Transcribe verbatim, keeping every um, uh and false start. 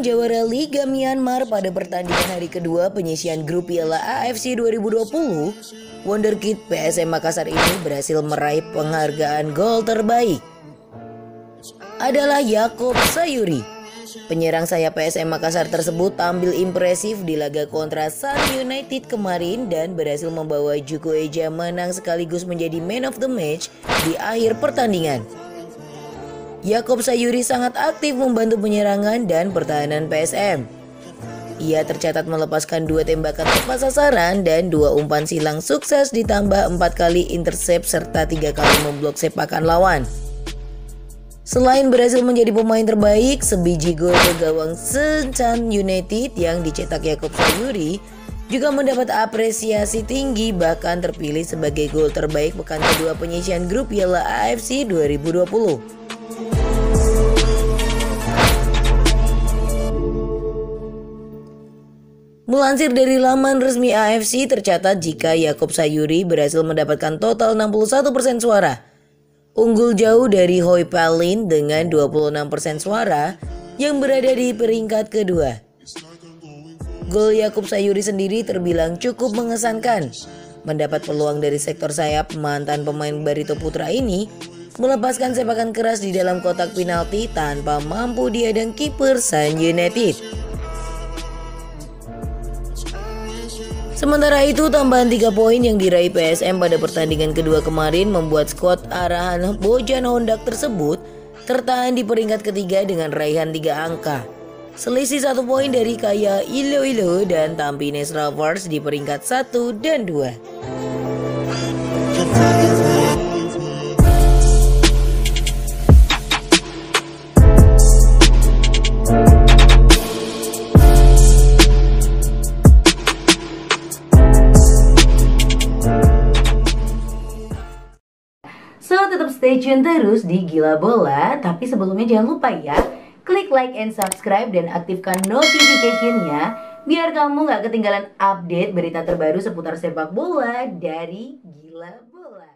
Mantan jawara Liga Myanmar pada pertandingan hari kedua penyisian grup Piala A F C dua ribu dua puluh, Wonderkid P S M Makassar ini berhasil meraih penghargaan gol terbaik. Adalah Yaakob Sayuri. Penyerang sayap P S M Makassar tersebut tampil impresif di laga kontra Sun United kemarin dan berhasil membawa Juku Eja menang sekaligus menjadi man of the match di akhir pertandingan. Yaakob Sayuri sangat aktif membantu penyerangan dan pertahanan P S M. Ia tercatat melepaskan dua tembakan tepat sasaran dan dua umpan silang sukses ditambah empat kali intercept serta tiga kali memblok sepakan lawan. Selain berhasil menjadi pemain terbaik, sebiji gol ke gawang Sun United yang dicetak Yaakob Sayuri juga mendapat apresiasi tinggi, bahkan terpilih sebagai gol terbaik pekan kedua penyisian grup Piala A F C dua ribu dua puluh. Melansir dari laman resmi A F C, tercatat jika Yaakob Sayuri berhasil mendapatkan total enam puluh satu persen suara. Unggul jauh dari Hoi Palin dengan dua puluh enam persen suara yang berada di peringkat kedua. Gol Yaakob Sayuri sendiri terbilang cukup mengesankan. Mendapat peluang dari sektor sayap, mantan pemain Barito Putra ini melepaskan sepakan keras di dalam kotak penalti tanpa mampu dihadang kiper Sun United. Sementara itu, tambahan tiga poin yang diraih P S M pada pertandingan kedua kemarin membuat skuad arahan Bojan Hondak tersebut tertahan di peringkat ketiga dengan raihan tiga angka. Selisih satu poin dari Kaya Iloilo dan Tampines Rovers di peringkat satu dan dua. So, tetap stay tune terus di Gila Bola. Tapi sebelumnya jangan lupa ya, klik like and subscribe dan aktifkan notification-nya biar kamu gak ketinggalan update berita terbaru seputar sepak bola dari Gila Bola.